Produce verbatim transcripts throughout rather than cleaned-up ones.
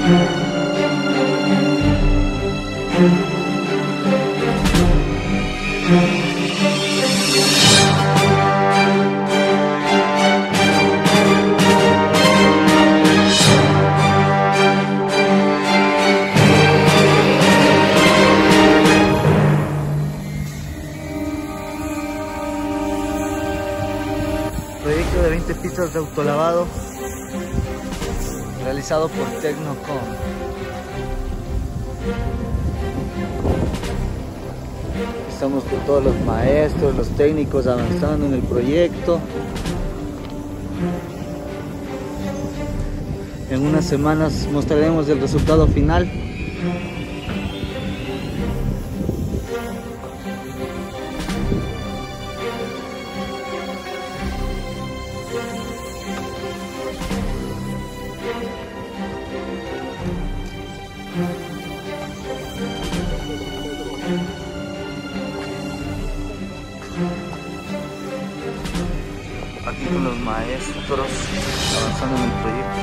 Proyecto de veinte pistas de autolavado realizado por Tecnocom. Estamos con todos los maestros, los técnicos avanzando en el proyecto. En unas semanas mostraremos el resultado final. Aquí con los maestros avanzando en el proyecto.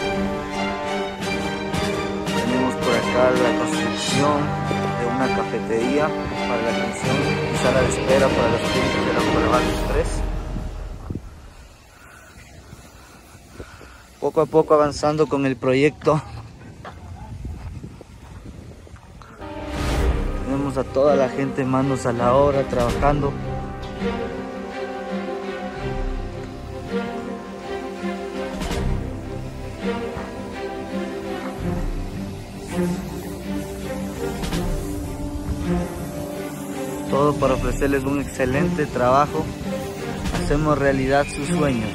Tenemos por acá la construcción de una cafetería para la atención y sala de espera para los clientes del autolavado express. Poco a poco avanzando con el proyecto. Tenemos a toda la gente manos a la obra trabajando. Todo para ofrecerles un excelente trabajo. Hacemos realidad sus sueños.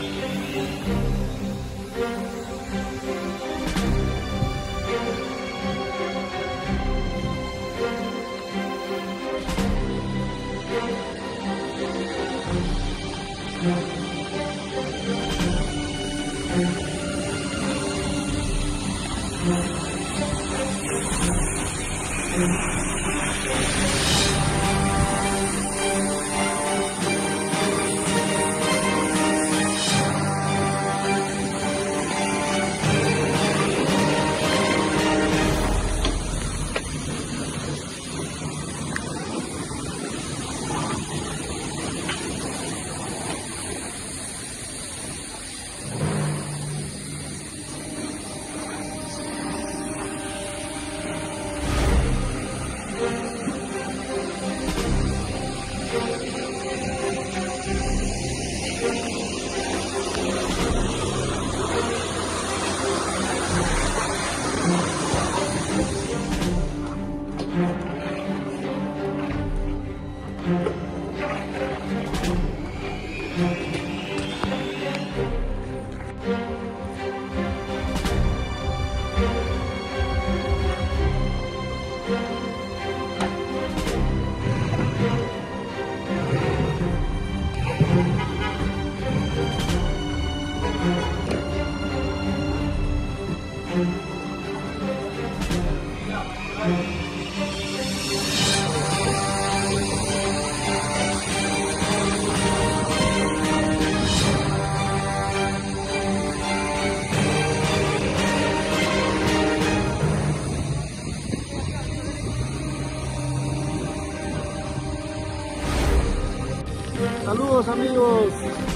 Saludos amigos,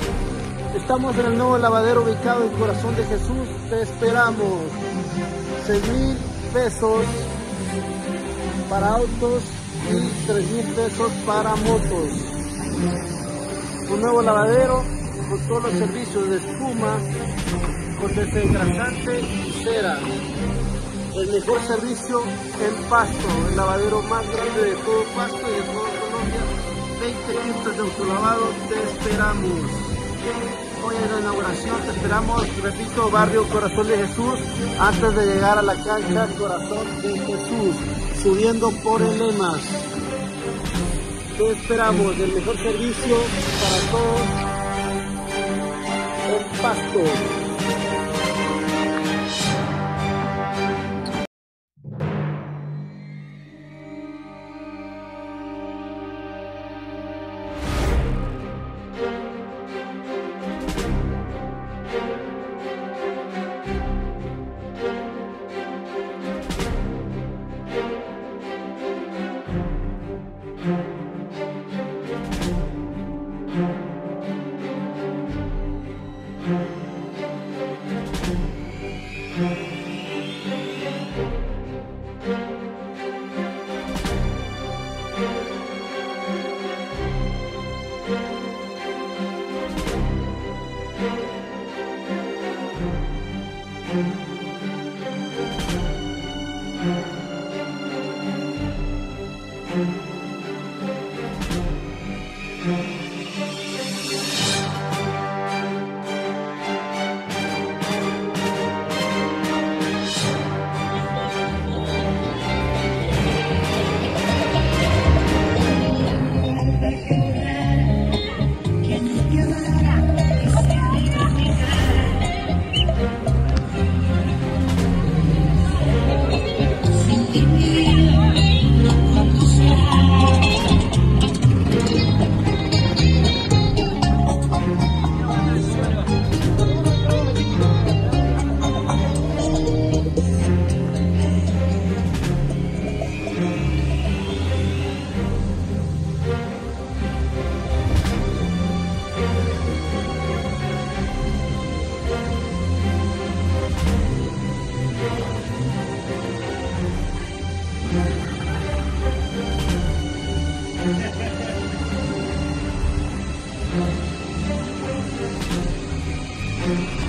estamos en el nuevo lavadero ubicado en Corazón de Jesús. Te esperamos. seis mil pesos para autos y tres mil pesos para motos. Un nuevo lavadero con todos los servicios de espuma, con desengrasante y cera. El mejor servicio en Pasto, el lavadero más grande de todo Pasto y de toda Colombia. veinte pistas de autolavado, te esperamos. Hoy es la inauguración, te esperamos, repito, barrio Corazón de Jesús, antes de llegar a la cancha Corazón de Jesús, subiendo por el Emas. Te esperamos, el mejor servicio para todos en Pasto. Thank you.